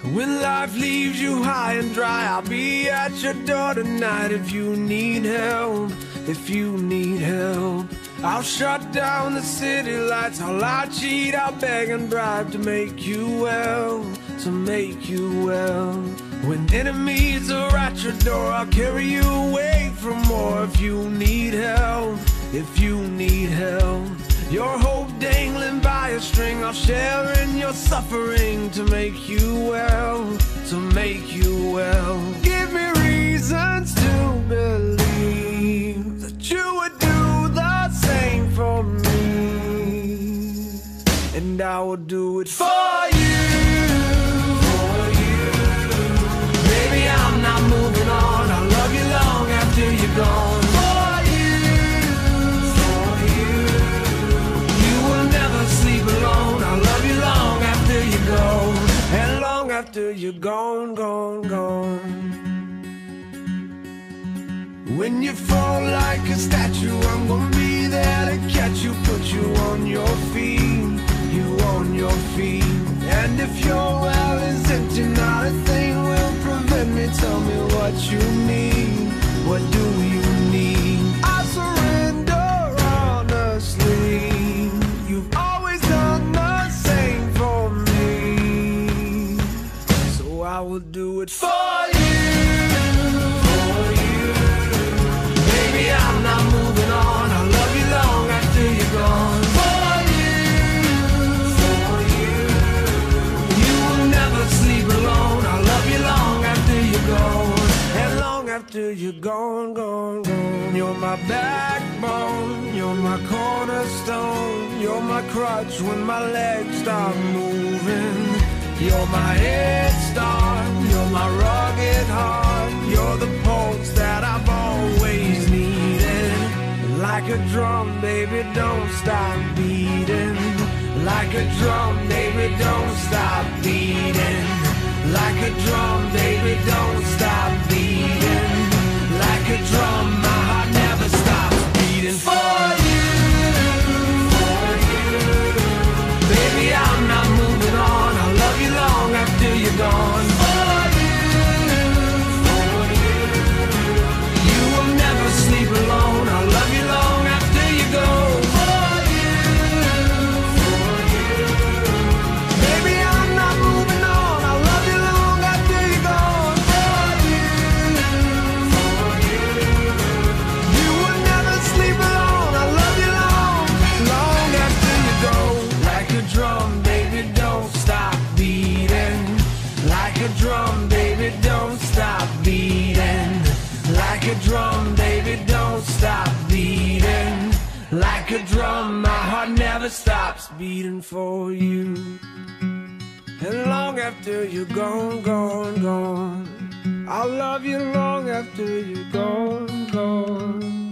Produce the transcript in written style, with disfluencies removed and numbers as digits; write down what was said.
When life leaves you high and dry, I'll be at your door tonight. If you need help, if you need help, I'll shut down the city lights. I'll cheat, I'll beg and bribe to make you well, to make you well. When enemies are at your door, I'll carry you away from more. If you need help, if you need help, your hope dangling by a string, I'll share in your suffering to make you well, to make you well. Give me reasons to believe that you would do the same for me, and I will do it for you. Baby, I'm not moving on. I'll love you long after you're gone. And long after you're gone, gone, gone. When you fall like a statue, I'm gonna be there to catch you, put you on your feet, you on your feet. And if your well is empty, not a thing will prevent me. Tell me what you need, what do you need? I surrender honestly. You've always done the same for me, so I will do it for you, for you. Baby, I'm not moving on. I'll love you long after you're gone. For you, you will never sleep alone. I'll love you long after you're gone, and long after you're gone, gone, gone. You're my backbone, you're my cornerstone, you're my crutch when my legs stop moving. You're my head start, you're my rugged heart, you're the pulse that I've always needed. Like a drum, baby, don't stop beating. Like a drum, baby, don't stop beating. Like a drum, baby, don't stop beating. Like a drum, my heart never stops beating. For you, baby, I'm not moving on. I'll love you long after you're gone. For you, you will never sleep alone. I'll love you long after you go. For you, baby, I'm not moving on. I'll love you long after you're gone. For you, you will never sleep alone. I'll love you long, long after you go. Like a drum, baby, don't stop beating. Like a drum, baby, don't stop beating. Like a drum, baby, don't stop beating. Like a drum, my heart never stops beating for you. And long after you're gone, gone, gone, I'll love you long after you're gone, gone.